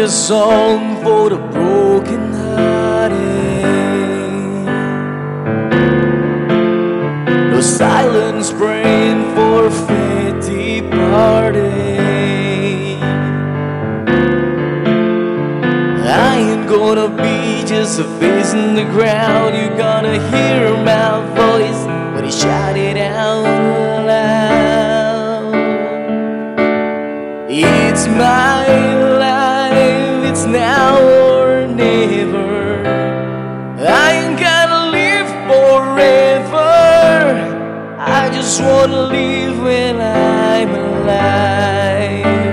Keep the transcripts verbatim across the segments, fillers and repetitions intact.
song for the broken hearted. No silence praying for a fate departed. I ain't gonna be just a face in the crowd. You're gonna hear my voice when you shout it out loud. It's my life, it's now or never. I ain't gonna live forever. I just wanna live when I'm alive.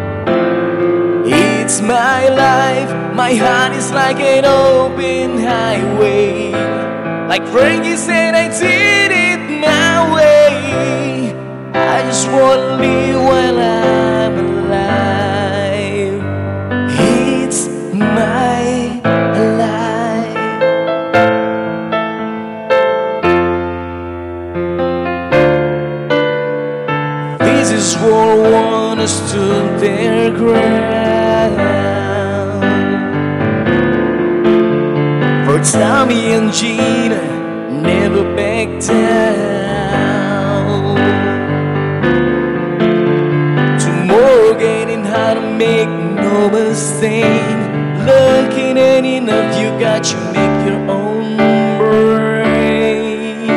It's my life, my heart is like an open highway. Like Frankie said, I did it my way. I just wanna live while I'm alive. It's my life. This is World One stood their ground. For Tommy and Gina never back down. Tomorrow getting how to make no mistake. Looking at enough, you got to make your own brain.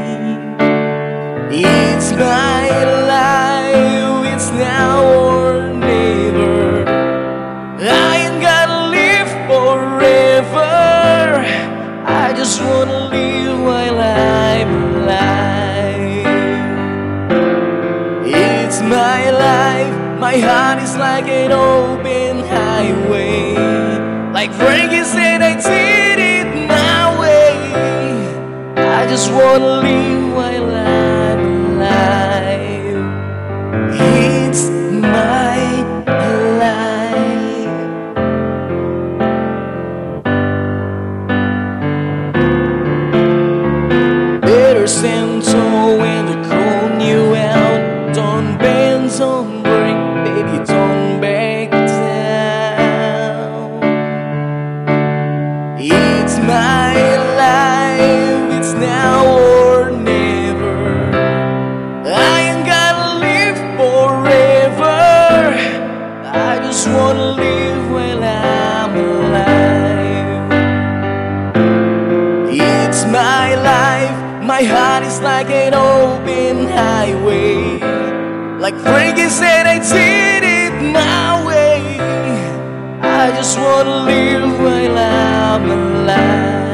It's my life, it's now or never. I ain't gotta live forever. I just wanna live while I'm alive. It's my life, my heart is like an open highway. Like Frankie said, I did it my way. I just wanna live while I'm alive. It's my life. Better stand tall when they're calling you out. Don't bend, don't break, baby, don't back down. It's my life, it's now or never. I ain't gotta live forever. I just wanna live while I'm alive. It's my life, my heart is like an open highway. Like Frankie said, I did it my way. I just wanna live while I'm alive.